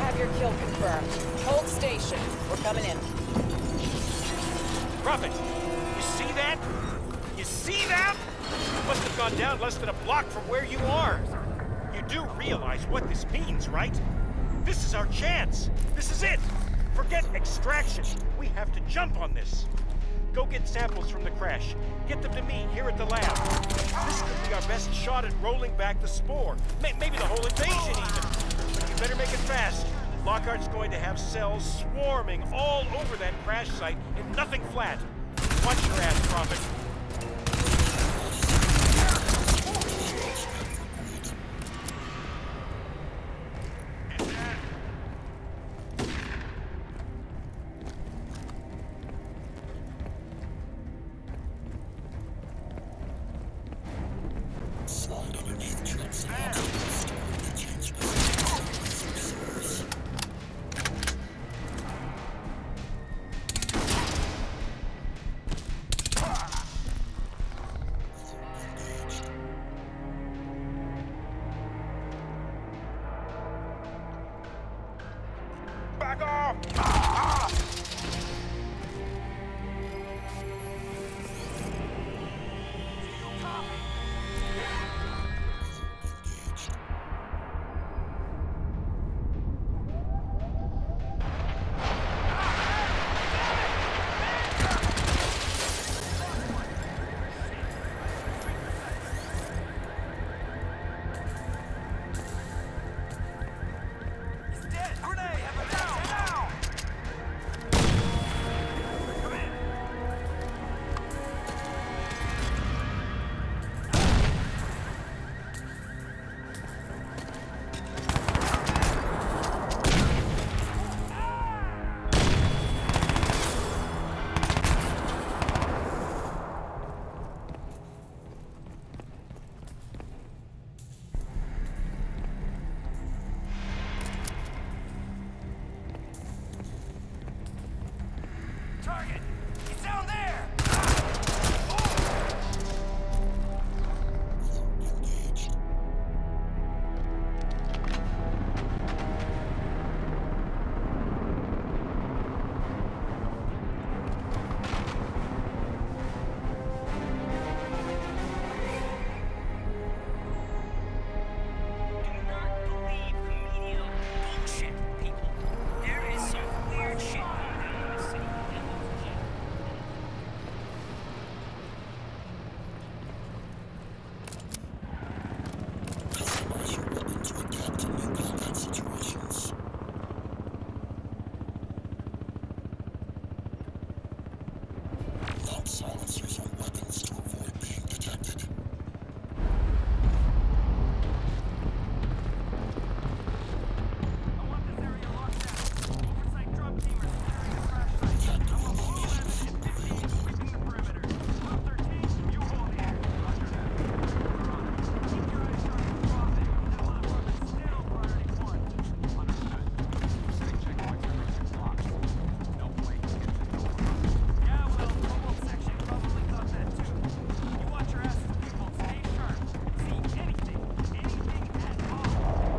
have your kill confirmed. Hold station. We're coming in. Prophet, you see that? You see that? Must have gone down less than a block from where you are. You do realize what this means, right? This is our chance. This is it. Forget extraction. We have to jump on this. Go get samples from the crash. Get them to me here at the lab. This could be our best shot at rolling back the spore. Maybe the whole invasion even. But you better make it fast. Lockhart's going to have cells swarming all over that crash site and nothing flat. Watch your ass, Prophet. Back off! Target! He's down there! Silencers on weapons to avoid being detected. I want this area locked down. Oversight drop teamers securing the crash site. I want all 11 and 15 sweeping the perimeter. Club 13, you hold here. Roger that. We're on it. Keep your eyes sharp on Prophet. And Lockhart's still priority 1. Understood. Setting checkpoints and missions locked. No way to get to the door. Yeah, well, probably thought that too. You watch your asses, people. Stay sharp. See anything at all.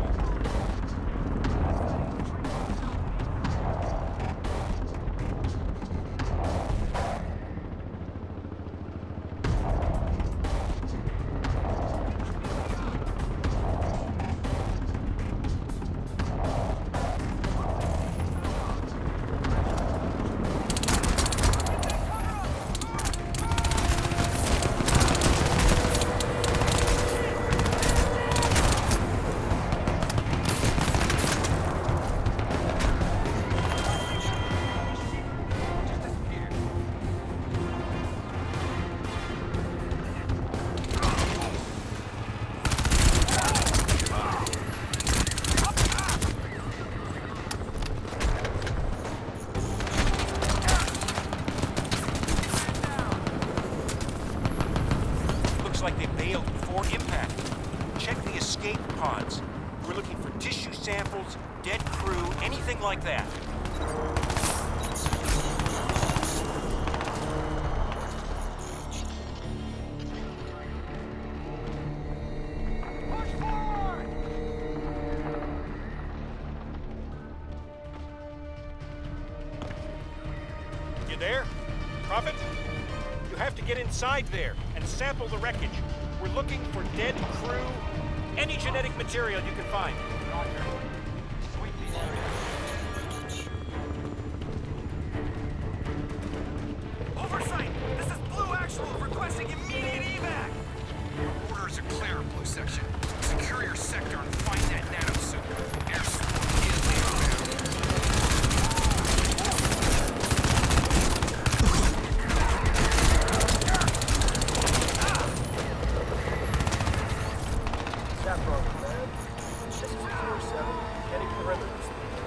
Like they bailed before impact. Check the escape pods. We're looking for tissue samples, dead crew, anything like that. Push forward! You there? Prophet? You have to get inside there and sample the wreckage. We're looking for dead crew, any genetic material you can find. Roger. Sweep the area. Oversight! This is Blue Actual requesting immediate evac! Your orders are clear, Blue Section. Secure your sector and find that nanosuit. Air support is inbound. Saffron Command, 6207, heading perimeters.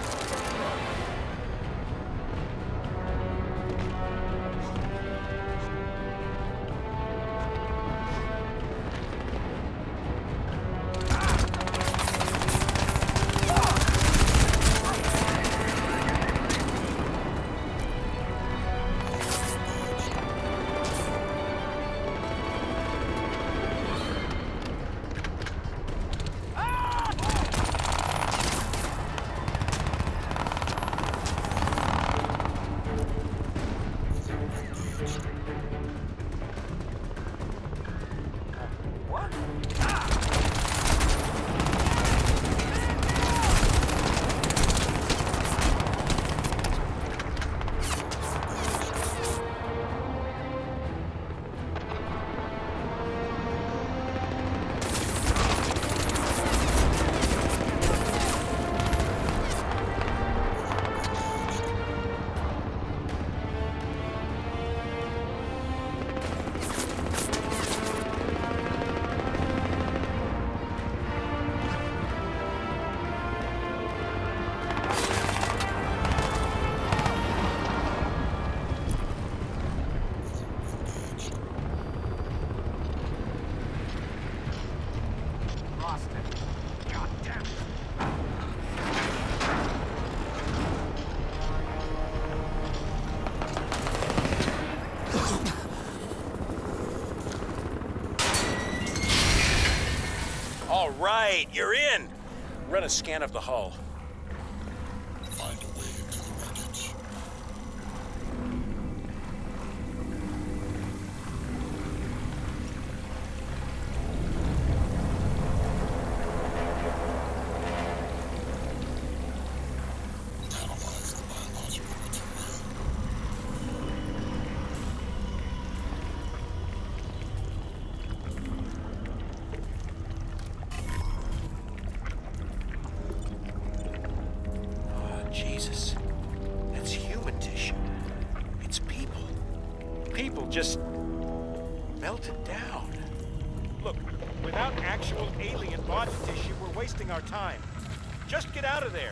Lost it. God damn it. All right, you're in. Run a scan of the hull. Find a way into the wreckage. Analyze the biological material. Oh, Jesus. That's human tissue. It's people. People just melted down. Look, without actual alien body tissue, we're wasting our time. Just get out of there.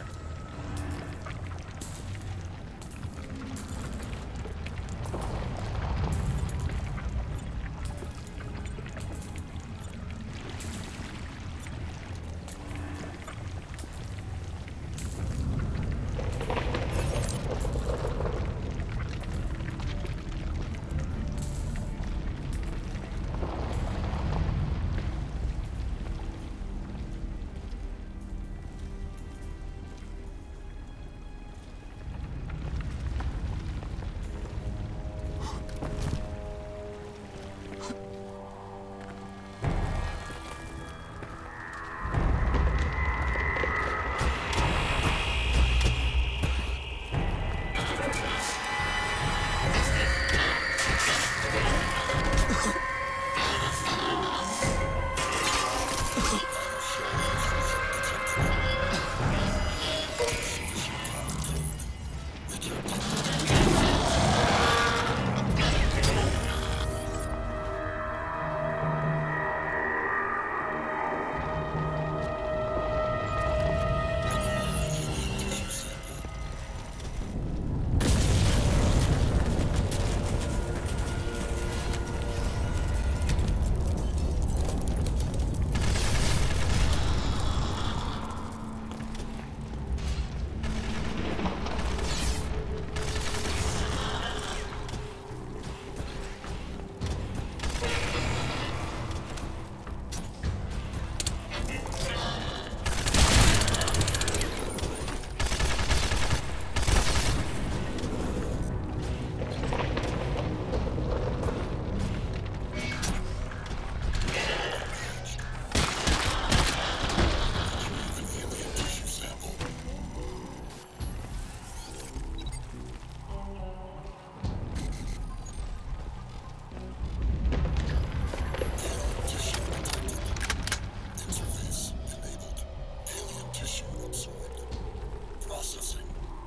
Processing.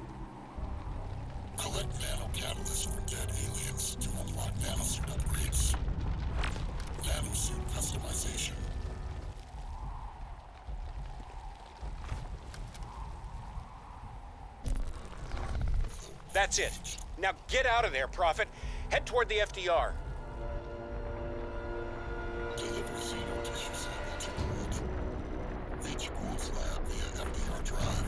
Collect nanocatalysts from dead aliens to unlock nanosuit upgrades. Nanosuit customization. That's it. Now get out of there, Prophet. Head toward the FDR. Deliver xeno tissue sample to Gould. Reach Gould's lab via FDR drive.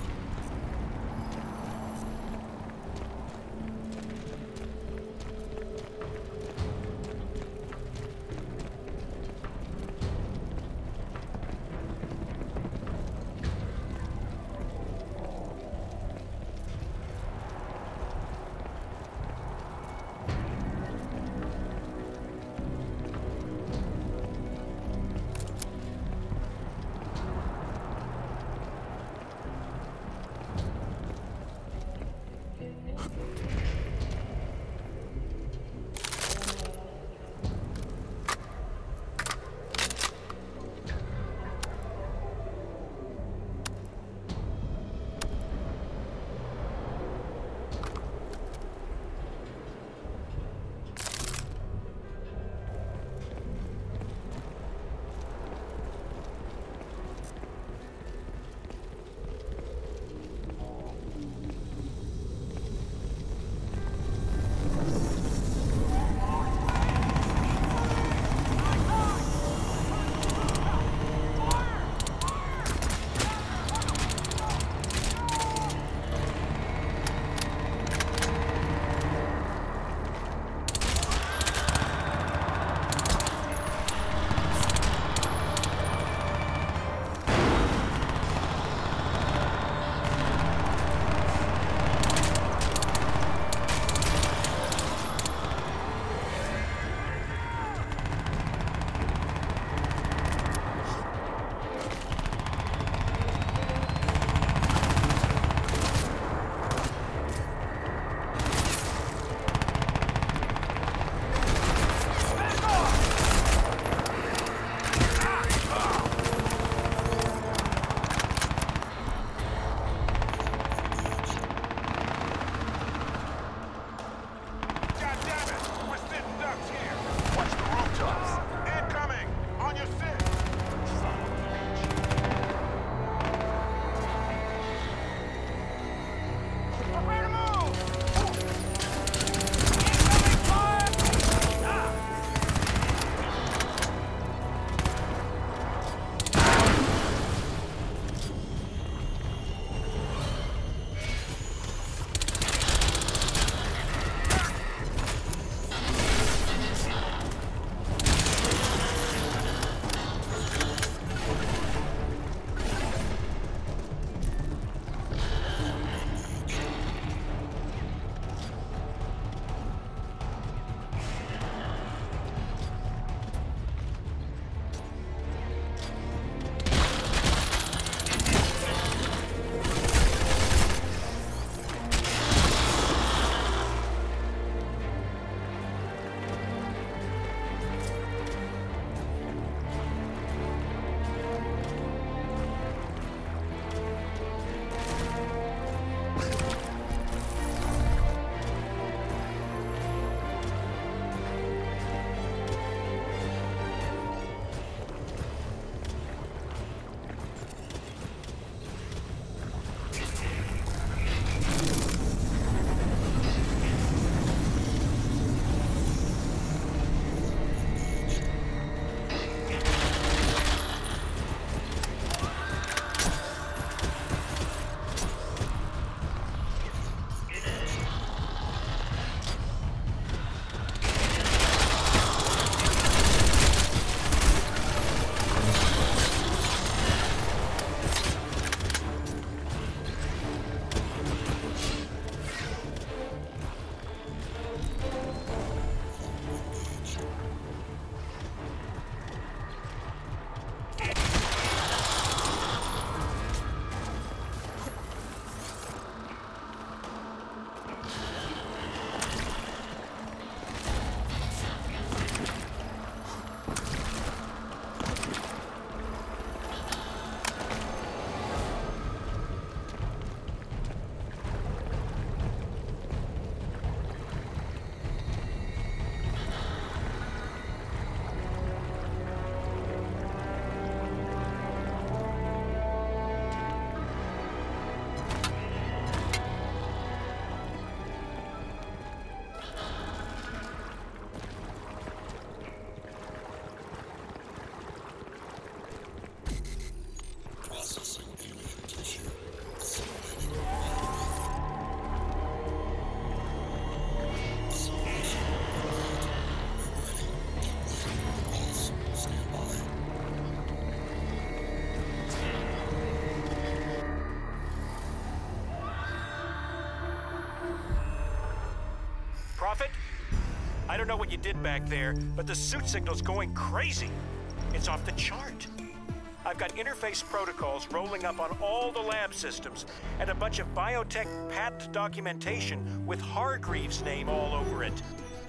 Prophet? I don't know what you did back there, but the suit signal's going crazy. It's off the chart. I've got interface protocols rolling up on all the lab systems and a bunch of biotech patent documentation with Hargreaves' name all over it.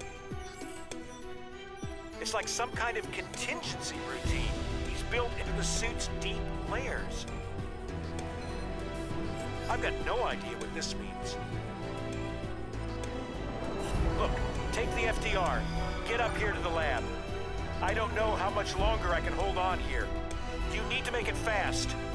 It's like some kind of contingency routine he's built into the suit's deep layers. I've got no idea what this means. Look, take the FDR. Get up here to the lab. I don't know how much longer I can hold on here. You need to make it fast.